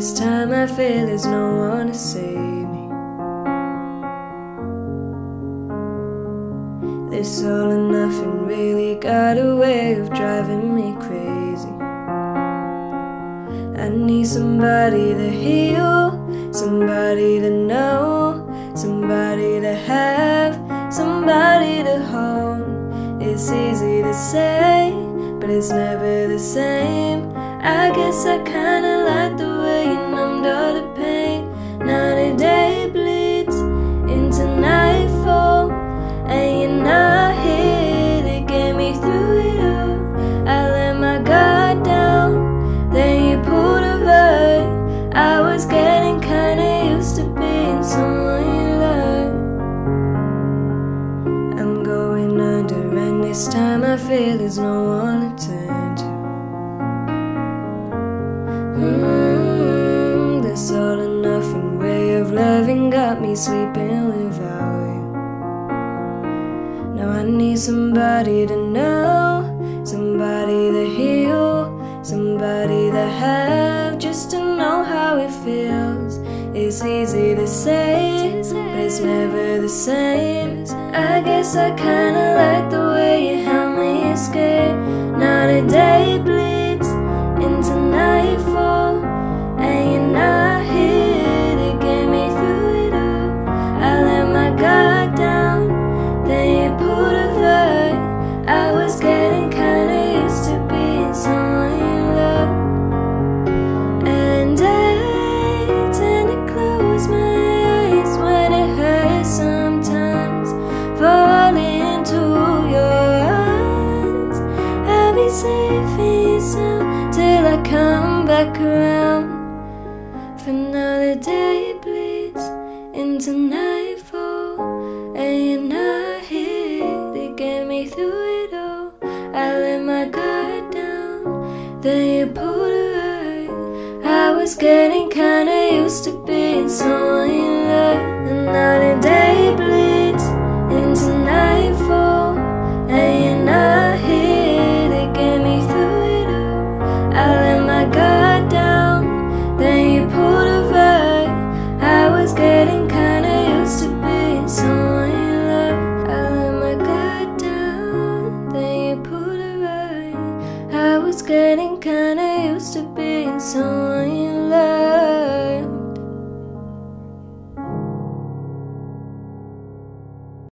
this time I feel there's no one to save me. This all or nothing really got a way of driving me crazy. I need somebody to heal, somebody to know, somebody to have, somebody to hold. It's easy to say, but it's never the same. I guess I kinda like the way you numbed all the pain. Now the day bleeds into nightfall, and you're not here to get me through it all. I let my guard down, then you pulled away. I was getting kinda used to being someone you love. I'm going under, and this time I feel there's no one to turn to. This all or nothing way of loving got me sleeping without you. Now I need somebody to know, somebody to heal, somebody to have, just to know how it feels. It's easy to say, but it's never the same. I guess I kinda like the way you help me escape. Now the day bleeds into nightfall, and you're not here to get me through it all. I let my guard down, then you pulled away. I was getting kinda used to being someone you love. And I tend to close my eyes when it hurts sometimes, fall into your arms. I'll be safe in your sound till I come back around. For now the day bleeds into nightfall, and you're not here to get me through it all. I let my guard down, then you pulled away. I was getting kinda used to being someone you